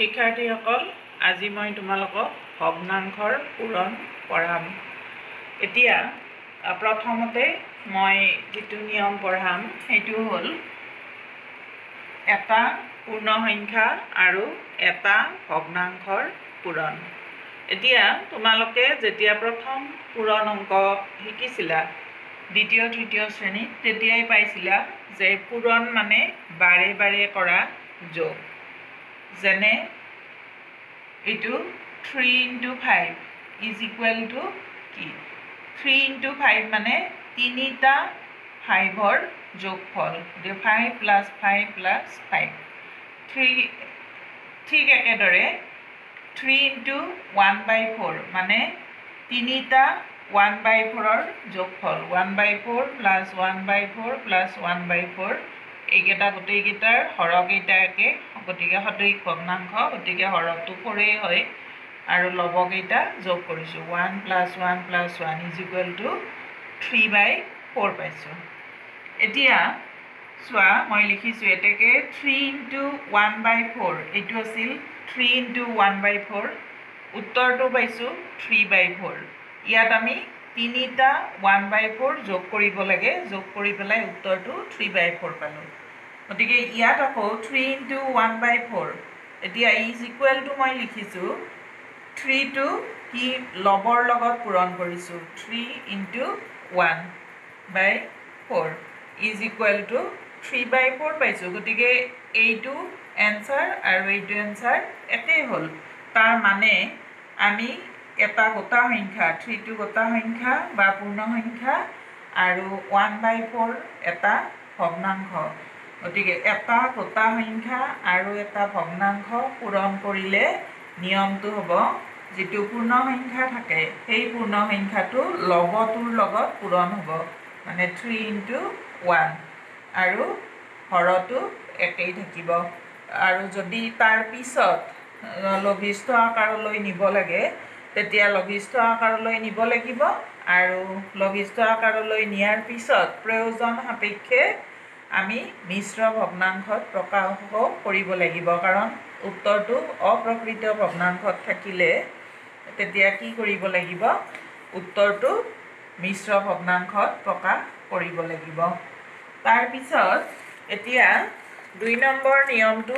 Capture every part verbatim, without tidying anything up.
শিক্ষাৰ্থীসকল আজি মই তোমালোকক ভগ্নাংশৰ পূৰণ পঢ়াম। এতিয়া প্ৰথমতে মই যেটো নিয়ম পঢ়াম সেইটো হ'ল এটা পূৰ্ণ সংখ্যা আৰু এটা ভগ্নাংশৰ পূৰণ। এতিয়া তোমালোকে যেতিয়া প্ৰথম পূৰণ অংক শিকিছিলা দ্বিতীয় তৃতীয় শ্ৰেণীত তেতিয়াই পাইছিলা যে পূৰণ মানে বাৰে বাৰে কৰা যোগ। যেনে এইটো three into five is equal to কি? থ্ৰী ইন্টু ফাইভ মানে তিনিটা ফাইভৰ যোগফল। Five plus five plus five. Three ঠিক একেদৰে three into one by four মানে তিনিটা ওৱান বাই ফ'ৰৰ যোগফল। One by four plus one by four plus one by four এইকেইটা গোটেইকেইটাৰ হৰকেইটা একে, গতিকে সদৃশ ভগ্নাংশ, গতিকে হৰটো ফ'ৰেই হয় আৰু লবকেইটা যোগ কৰিছোঁ। One plus one plus one is equal to three by four পাইছোঁ। এতিয়া চোৱা মই লিখিছোঁ এতেকে three into one by four এইটো আছিল three into one by four, উত্তৰটো পাইছোঁ থ্ৰী বাই ফ'ৰ। ইয়াত আমি তিনিটা ওৱান বাই ফ'ৰ যোগ কৰিব লাগে, যোগ কৰি পেলাই উত্তৰটো থ্ৰী বাই ফ'ৰ পালোঁ। গতিকে ইয়াত আকৌ three into one by four এতিয়া ইজ ইকুৱেল টু মই লিখিছোঁ থ্ৰীটো কি লবৰ লগত পূৰণ কৰিছোঁ, three into one by four is equal to three by four পাইছোঁ। গতিকে এইটো এনচাৰ আৰু এইটো এনচাৰ একেই হ'ল। তাৰ মানে আমি এটা গোটা সংখ্যা, থ্ৰীটো গোটা সংখ্যা বা পূৰ্ণ সংখ্যা আৰু ওৱান বাই ফ'ৰ এটা ভগ্নাংশ। গতিকে এটা গোটা সংখ্যা আৰু এটা ভগ্নাংশ পূৰণ কৰিলে নিয়মটো হ'ব যিটো পূৰ্ণ সংখ্যা থাকে সেই পূৰ্ণ সংখ্যাটো লবটোৰ লগত পূৰণ হ'ব, মানে থ্ৰী ইন্টু ওৱান আৰু হৰটো একেই থাকিব। আৰু যদি তাৰ পিছত লঘিষ্ঠ আকাৰলৈ নিব লাগে তেতিয়া লঘিষ্ঠ আকাৰলৈ নিব লাগিব আৰু লঘিষ্ঠ আকাৰলৈ নিয়াৰ পিছত প্ৰয়োজন সাপেক্ষে আমি মিশ্ৰ ভগ্নাংশত প্ৰকাশ কৰিব লাগিব। কাৰণ উত্তৰটো অপ্ৰকৃত ভগ্নাংশত থাকিলে তেতিয়া কি কৰিব লাগিব, উত্তৰটো মিশ্ৰ ভগ্নাংশত প্ৰকাশ কৰিব লাগিব। তাৰপিছত এতিয়া দুই নম্বৰ নিয়মটো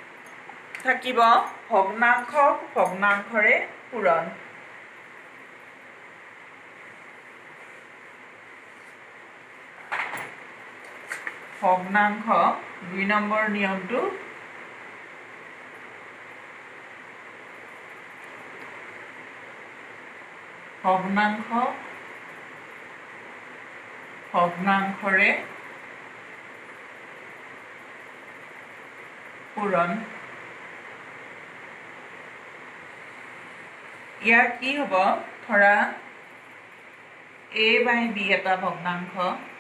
থাকিব ভগ্নাংশক ভগ্নাংশৰে পূৰণ। ভগ্নাংশ দুই নম্বৰ নিয়মটো ভগ্নাংশ ভগ্নাংশৰে পূৰণ। ইয়াত কি হ'ব, ধৰা এ বাই বি এটা ভগ্নাংশ,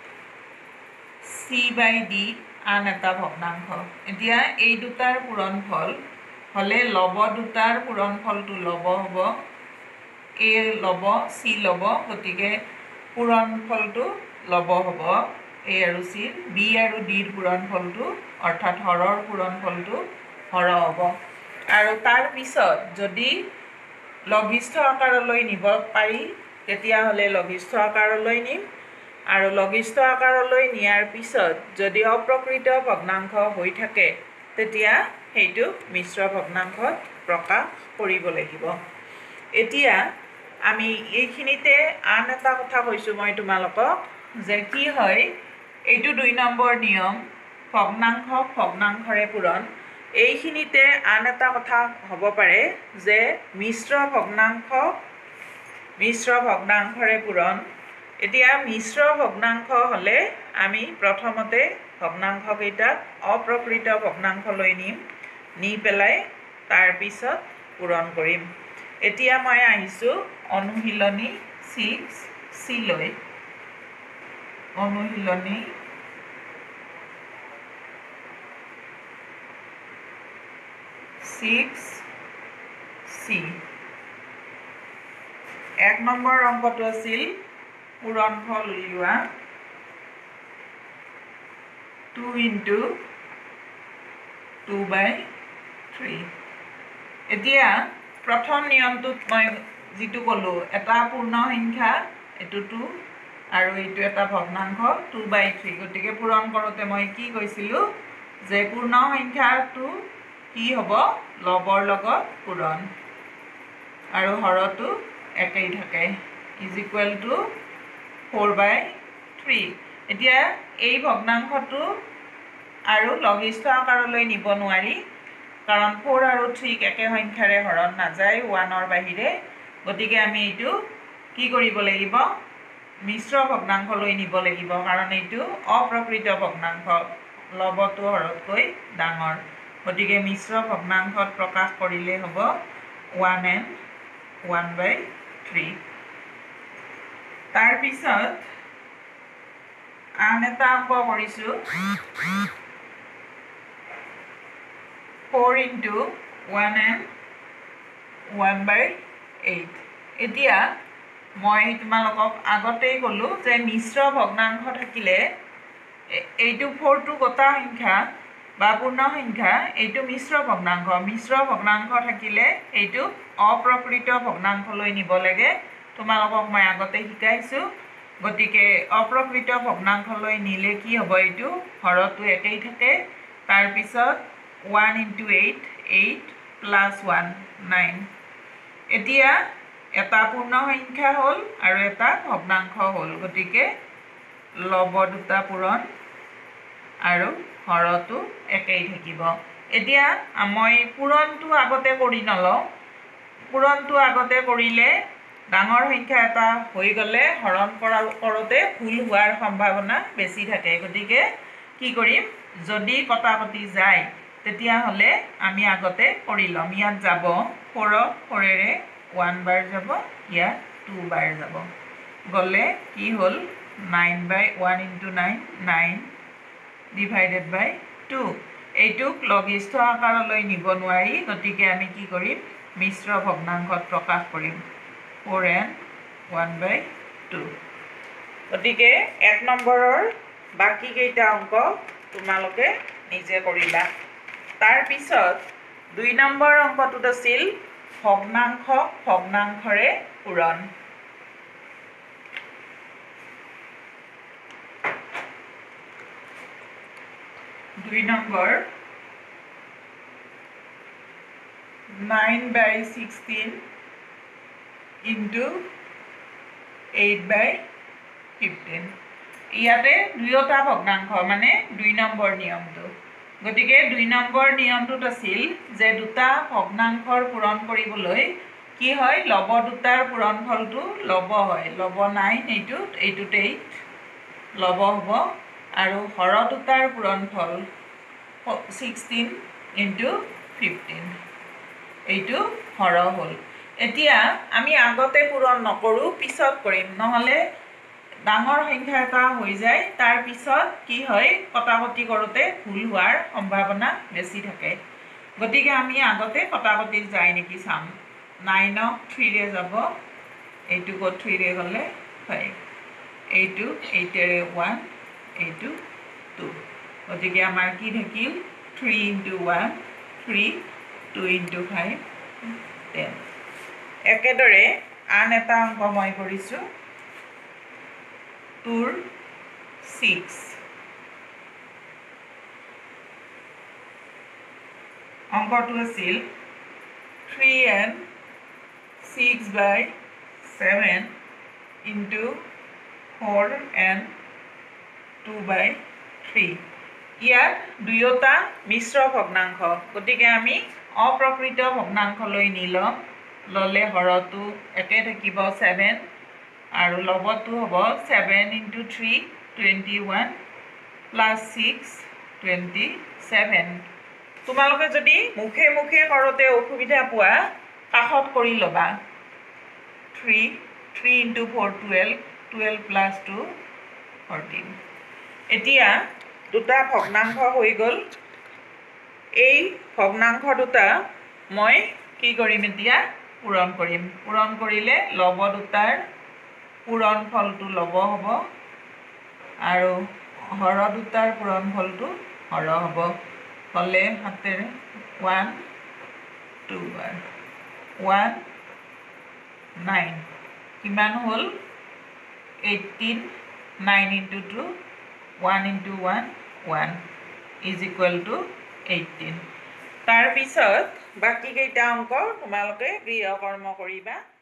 চি বাই ডি আন এটা ভগ্নাংশ। এতিয়া এই দুটাৰ পূৰণফল হ'লে লব দুটাৰ পূৰণফলটো লব হ'ব, এ লব চি লব, গতিকে পূৰণফলটো লব হ'ব এ আৰু চিৰ। বি আৰু ডিৰ পূৰণফলটো অৰ্থাৎ হৰৰ পূৰণফলটো হৰ হ'ব। আৰু তাৰ পিছত যদি লঘিষ্ঠ আকাৰলৈ নিব পাৰি তেতিয়াহ'লে লঘিষ্ঠ আকাৰলৈ নিম, আৰু লঘিষ্ঠ আকাৰলৈ নিয়াৰ পিছত যদি অপ্ৰকৃত ভগ্নাংশ হৈ থাকে তেতিয়া সেইটো মিশ্ৰ ভগ্নাংশত প্ৰকাশ কৰিব লাগিব। এতিয়া আমি এইখিনিতে আন এটা কথা কৈছোঁ মই তোমালোকক যে কি হয়, এইটো দুই নম্বৰ নিয়ম ভগ্নাংশক ভগ্নাংশৰে পূৰণ। এইখিনিতে আন এটা কথা হ'ব পাৰে যে মিশ্ৰ ভগ্নাংশ মিশ্ৰ ভগ্নাংশৰে পূৰণ। এতিয়া মিশ্ৰ ভগ্নাংশ হ'লে আমি প্ৰথমতে ভগ্নাংশকেইটাক অপ্ৰকৃত ভগ্নাংশলৈ নিম, নি পেলাই তাৰপিছত পূৰণ কৰিম। এতিয়া মই আহিছোঁ অনুশীলনী ছিক্স চি লৈ। অনুশীলনী ছিক্স চি এক নম্বৰ অংকটো আছিল পূৰণফল উলিওৱা। Two into two by three এতিয়া প্ৰথম নিয়মটোত মই যিটো ক'লোঁ এটা পূৰ্ণ সংখ্যা এইটো টু আৰু এইটো এটা ভগ্নাংশ টু বাই থ্ৰী গতিকে পূৰণ কৰোঁতে মই কি কৈছিলোঁ যে পূৰ্ণ সংখ্যাটো কি হ'ব লবৰ লগত পূৰণ আৰু হৰটো একেই থাকে is equal to four by three এতিয়া এই ভগ্নাংশটো আৰু লঘিষ্ঠ আকাৰলৈ নিব নোৱাৰি কাৰণ ফ'ৰ আৰু থ্ৰীক একে সংখ্যাৰে হৰণ নাযায় ওৱানৰ বাহিৰে গতিকে আমি এইটো কি কৰিব লাগিব মিশ্ৰ ভগ্নাংশলৈ নিব লাগিব কাৰণ এইটো অপ্ৰকৃত ভগ্নাংশ লবটো হৰতকৈ ডাঙৰ গতিকে মিশ্ৰ ভগ্নাংশত প্ৰকাশ কৰিলে হ'ব one and one by three তাৰপিছত আন এটা অংক কৰিছোঁ four into one and one by eight এতিয়া মই তোমালোকক আগতেই ক'লোঁ যে মিশ্ৰ ভগ্নাংশ থাকিলে এইটো ফ'ৰটো গোটা সংখ্যা বা পূৰ্ণ সংখ্যা এইটো মিশ্ৰ ভগ্নাংশ মিশ্ৰ ভগ্নাংশ থাকিলে এইটো অপ্ৰকৃত ভগ্নাংশলৈ নিব লাগে তোমালোকক মই আগতে শিকাইছোঁ গতিকে অপ্ৰকৃত ভগ্নাংশলৈ নিলে কি হ'ব এইটো হৰটো একেই থাকে তাৰপিছত one into eight eight plus one nine এতিয়া এটা পূৰ্ণ সংখ্যা হ'ল আৰু এটা ভগ্নাংশ হ'ল গতিকে লব দুটা পূৰণ আৰু হৰটো একেই থাকিব এতিয়া মই পূৰণটো আগতে কৰি নলওঁ পূৰণটো আগতে কৰিলে ডাঙৰ সংখ্যা এটা হৈ গ'লে হৰণ কৰা কৰোঁতে ভুল হোৱাৰ সম্ভাৱনা বেছি থাকে গতিকে কি কৰিম যদি কটাকটি যায় তেতিয়াহ'লে আমি আগতে কৰি ল'ম ইয়াত যাব ফ'ৰক ফ'ৰেৰে ওৱান বাৰ যাব ইয়াত টু বাৰ যাব গ'লে কি হ'ল nine by one into nine nine divided by two এইটোক লঘিষ্ঠ আকাৰলৈ নিব নোৱাৰি গতিকে আমি কি কৰিম মিশ্ৰ ভগ্নাংশত প্ৰকাশ কৰিম four and one by two গতিকে এক নম্বৰৰ বাকীকেইটা অংক তোমালোকে নিজে কৰিলা তাৰপিছত দুই নম্বৰ অংকটোত আছিল ভগ্নাংশ ভগ্নাংশৰে পূৰণ দুই number nine by sixteen into eight by fifteen ইয়াতে দুয়োটা ভগ্নাংশ মানে দুই নম্বৰ নিয়মটো গতিকে দুই নম্বৰ নিয়মটোত আছিল যে দুটা ভগ্নাংশৰ পূৰণ কৰিবলৈ কি হয় লব দুটাৰ পূৰণফলটো লব হয় লব নাইন এইটোত এইটোত এইট লব হ'ব আৰু হৰ দুটাৰ পূৰণফল ছিক্সটিন ইণ্টু ফিফটিন এইটো হৰ হ'ল এতিয়া আমি আগতে পূৰণ নকৰোঁ পিছত কৰিম নহ'লে ডাঙৰ সংখ্যা এটা হৈ যায় তাৰপিছত কি হয় কটাকটি কৰোঁতে ভুল হোৱাৰ সম্ভাৱনা বেছি থাকে গতিকে আমি আগতে কটাকটি যায় নেকি চাম নাইনক থ্ৰীৰে যাব এইটোকো থ্ৰীৰে গ'লে ফাইভ এইটো এইটেৰে ওৱান এইটো টু গতিকে আমাৰ কি থাকিল three into one three two into five ten একেদৰে আন এটা অংক মই কৰিছোঁ টুৰ ছিক্স অংকটো আছিল three and six by seven into four and two by three ইয়াত দুয়োটা মিশ্ৰ ভগ্নাংশ গতিকে আমি অপ্ৰকৃত ভগ্নাংশলৈ নি ল'ম ল'লে হৰটো একে থাকিব ছেভেন আৰু লবটো হ'ব seven into three twenty one plus six twenty seven তোমালোকে যদি মুখে মুখে কৰোঁতে অসুবিধা পোৱা কাষত কৰি ল'বা three three into four twelve twelve plus two fourteen এতিয়া দুটা ভগ্নাংশ হৈ গ'ল এই ভগ্নাংশ দুটা মই কি কৰিম এতিয়া পূৰণ কৰিম পূৰণ কৰিলে লব দুটাৰ পূৰণফলটো লব হ'ব আৰু হৰ দুটাৰ পূৰণফলটো হৰ হ'ব হ'লে হাতেৰে ওৱান টু বাৰ ওৱান নাইন কিমান হ'ল eighteen nine into two one into one one is equal to eighteen তাৰপিছত বাকীকেইটা অংক তোমালোকে গৃহকৰ্ম কৰিবা